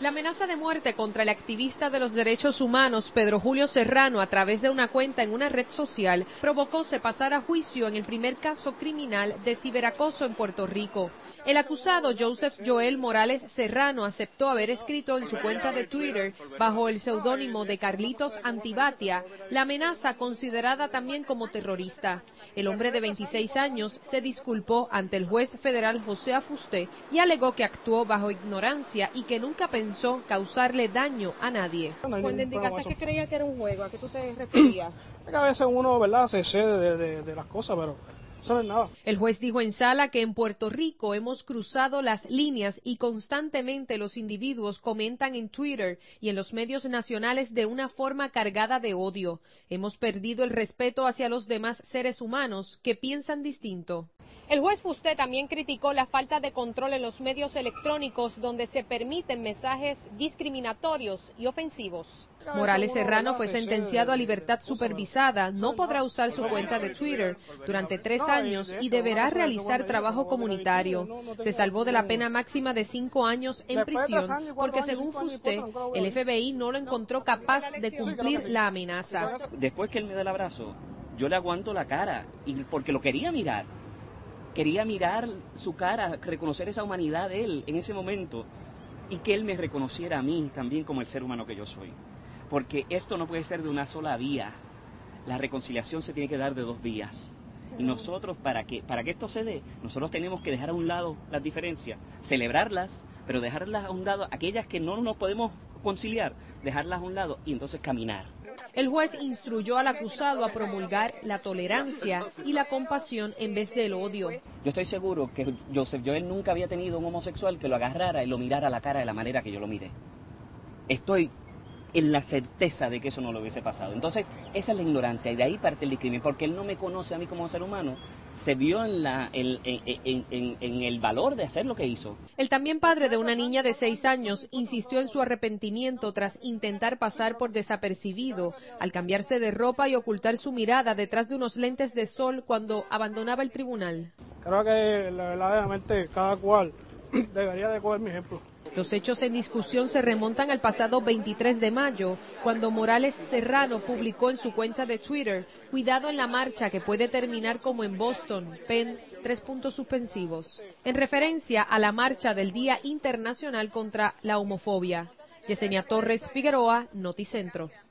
La amenaza de muerte contra el activista de los derechos humanos Pedro Julio Serrano a través de una cuenta en una red social provocó se pasara a juicio en el primer caso criminal de ciberacoso en Puerto Rico. El acusado Joseph Joel Morales Serrano aceptó haber escrito en su cuenta de Twitter bajo el seudónimo de Carlitos Antibatia la amenaza considerada también como terrorista. El hombre de 26 años se disculpó ante el juez federal José Afusté y alegó que actuó bajo ignorancia y que nunca pensó causarle daño a nadie. Cuando indicaste que creía que era un juego, ¿a qué tú te referías? A veces uno, ¿verdad?, se excede de las cosas, pero eso no es nada. El juez dijo en sala que en Puerto Rico hemos cruzado las líneas y constantemente los individuos comentan en Twitter y en los medios nacionales de una forma cargada de odio. Hemos perdido el respeto hacia los demás seres humanos que piensan distinto. El juez Fusté también criticó la falta de control en los medios electrónicos donde se permiten mensajes discriminatorios y ofensivos. Morales Serrano fue sentenciado a libertad supervisada, no podrá usar su cuenta de Twitter durante 3 años y deberá realizar trabajo comunitario. Se salvó de la pena máxima de 5 años en prisión porque según Fusté, el FBI no lo encontró capaz de cumplir la amenaza. Después que él me da el abrazo, yo le aguanto la cara y porque lo quería mirar. Quería mirar su cara, reconocer esa humanidad de él en ese momento y que él me reconociera a mí también como el ser humano que yo soy. Porque esto no puede ser de una sola vía. La reconciliación se tiene que dar de 2 vías. Y nosotros, para que esto se dé, nosotros tenemos que dejar a un lado las diferencias, celebrarlas, pero dejarlas a un lado, aquellas que no nos podemos conciliar, dejarlas a un lado y entonces caminar. El juez instruyó al acusado a promulgar la tolerancia y la compasión en vez del odio. Yo estoy seguro que Joseph Joel nunca había tenido un homosexual que lo agarrara y lo mirara a la cara de la manera que yo lo miré. Estoy en la certeza de que eso no lo hubiese pasado. Entonces, esa es la ignorancia y de ahí parte el discrimen, porque él no me conoce a mí como ser humano, se vio en el valor de hacer lo que hizo. El también padre de una niña de 6 años insistió en su arrepentimiento tras intentar pasar por desapercibido al cambiarse de ropa y ocultar su mirada detrás de unos lentes de sol cuando abandonaba el tribunal. Creo que verdaderamente cada cual debería de coger mi ejemplo. Los hechos en discusión se remontan al pasado 23 de mayo, cuando Morales Serrano publicó en su cuenta de Twitter: cuidado en la marcha que puede terminar como en Boston, Penn, 3 puntos suspensivos, en referencia a la marcha del Día Internacional contra la Homofobia. Yesenia Torres Figueroa, Noticentro.